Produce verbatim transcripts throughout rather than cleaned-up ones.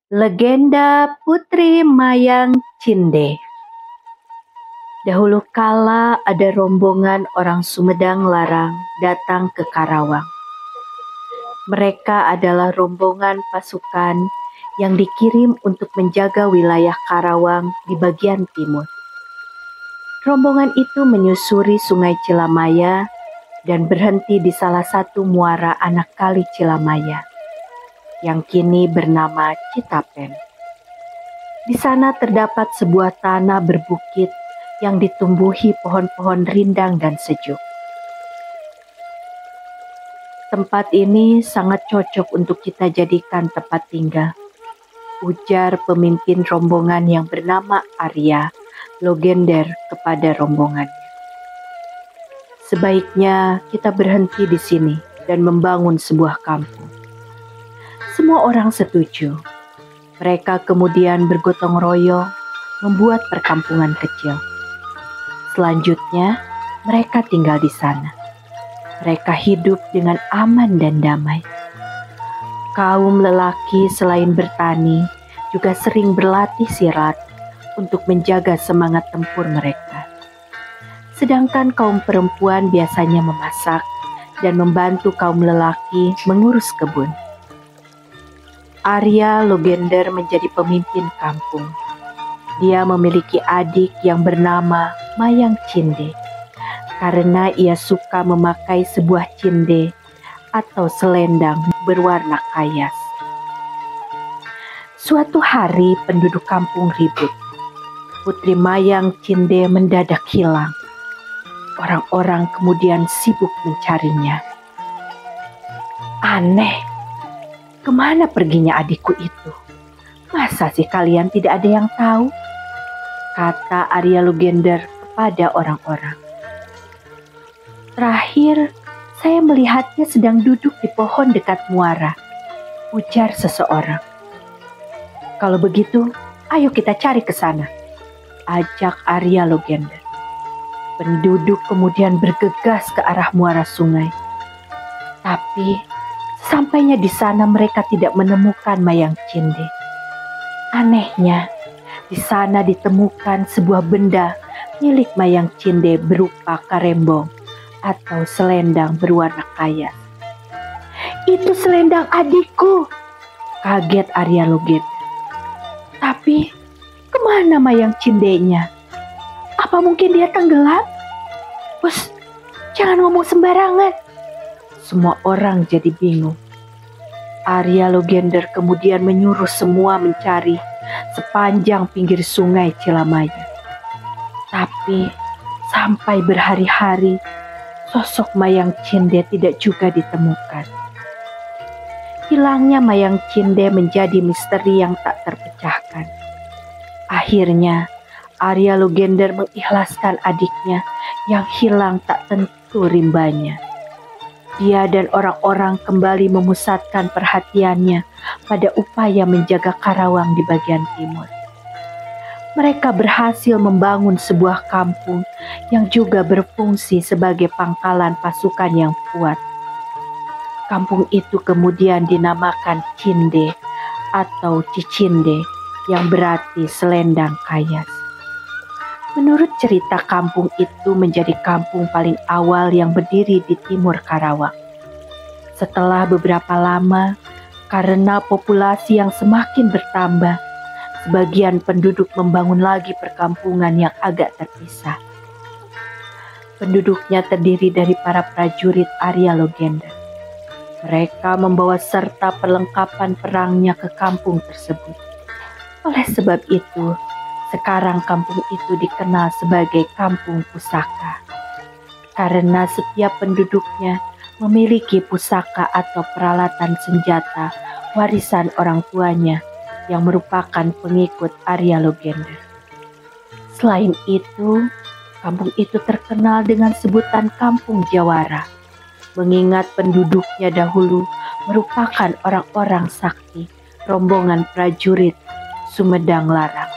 Legenda Putri Mayang Cinde. Dahulu kala ada rombongan orang Sumedang Larang datang ke Karawang. Mereka adalah rombongan pasukan yang dikirim untuk menjaga wilayah Karawang di bagian timur. Rombongan itu menyusuri Sungai Cilamaya dan berhenti di salah satu muara anak kali Cilamaya, yang kini bernama Citapen. Di sana terdapat sebuah tanah berbukit yang ditumbuhi pohon-pohon rindang dan sejuk. Tempat ini sangat cocok untuk kita jadikan tempat tinggal, ujar pemimpin rombongan yang bernama Arya Logender kepada rombongannya. Sebaiknya kita berhenti di sini dan membangun sebuah kampung. Semua orang setuju. Mereka kemudian bergotong royong membuat perkampungan kecil. Selanjutnya, mereka tinggal di sana. Mereka hidup dengan aman dan damai. Kaum lelaki selain bertani juga sering berlatih silat untuk menjaga semangat tempur mereka. Sedangkan kaum perempuan biasanya memasak dan membantu kaum lelaki mengurus kebun. Arya Logender menjadi pemimpin kampung. Dia memiliki adik yang bernama Mayang Cinde karena ia suka memakai sebuah cinde atau selendang berwarna kayas. Suatu hari penduduk kampung ribut. Putri Mayang Cinde mendadak hilang. Orang-orang kemudian sibuk mencarinya. Aneh, kemana perginya adikku itu? Masa sih kalian tidak ada yang tahu? Kata Arya Logender kepada orang-orang. Terakhir, saya melihatnya sedang duduk di pohon dekat muara, ujar seseorang. Kalau begitu, ayo kita cari ke sana, ajak Arya Logender. Penduduk kemudian bergegas ke arah muara sungai. Tapi, sampainya di sana mereka tidak menemukan Mayang Cinde. Anehnya, di sana ditemukan sebuah benda milik Mayang Cinde berupa karembong atau selendang berwarna kayas. Itu selendang adikku, kaget Arya Logender. Tapi kemana Mayang Cindenya? Apa mungkin dia tenggelam? Bos, jangan ngomong sembarangan. Semua orang jadi bingung. Arya Logender kemudian menyuruh semua mencari sepanjang pinggir sungai Cilamaya. Tapi sampai berhari-hari, sosok Mayang Cinde tidak juga ditemukan. Hilangnya Mayang Cinde menjadi misteri yang tak terpecahkan. Akhirnya, Arya Logender mengikhlaskan adiknya yang hilang tak tentu rimbanya. Dia dan orang-orang kembali memusatkan perhatiannya pada upaya menjaga Karawang di bagian timur. Mereka berhasil membangun sebuah kampung yang juga berfungsi sebagai pangkalan pasukan yang kuat. Kampung itu kemudian dinamakan Cinde atau Cicinde yang berarti selendang kayas. Menurut cerita, kampung itu menjadi kampung paling awal yang berdiri di timur Karawang. Setelah beberapa lama, karena populasi yang semakin bertambah, sebagian penduduk membangun lagi perkampungan yang agak terpisah. Penduduknya terdiri dari para prajurit Arya Logender. Mereka membawa serta perlengkapan perangnya ke kampung tersebut. Oleh sebab itu, sekarang kampung itu dikenal sebagai Kampung Pusaka. Karena setiap penduduknya memiliki pusaka atau peralatan senjata warisan orang tuanya yang merupakan pengikut Arya Logender. Selain itu, kampung itu terkenal dengan sebutan Kampung Jawara, mengingat penduduknya dahulu merupakan orang-orang sakti rombongan prajurit Sumedang Larang.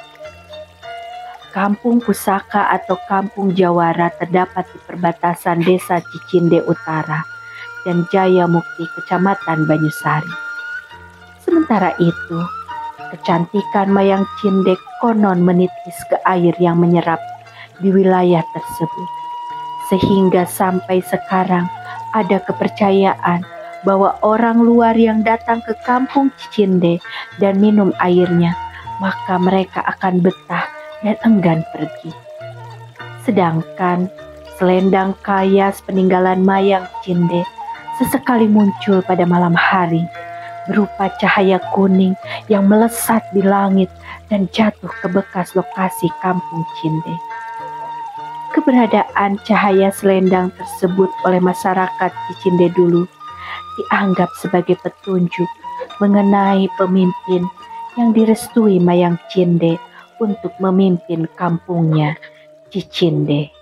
Kampung Pusaka atau Kampung Jawara terdapat di perbatasan Desa Cicinde Utara dan Jaya Mukti, Kecamatan Banyusari. Sementara itu, Kecantikan Mayang Cinde konon menitis ke air yang menyerap di wilayah tersebut. Sehingga sampai sekarang ada kepercayaan bahwa orang luar yang datang ke kampung Cicinde dan minum airnya, maka mereka akan betah dan enggan pergi. Sedangkan selendang kayas peninggalan Mayang Cinde sesekali muncul pada malam hari, berupa cahaya kuning yang melesat di langit dan jatuh ke bekas lokasi kampung Cinde. Keberadaan cahaya selendang tersebut oleh masyarakat Cicinde dulu dianggap sebagai petunjuk mengenai pemimpin yang direstui Mayang Cinde untuk memimpin kampungnya Cicinde.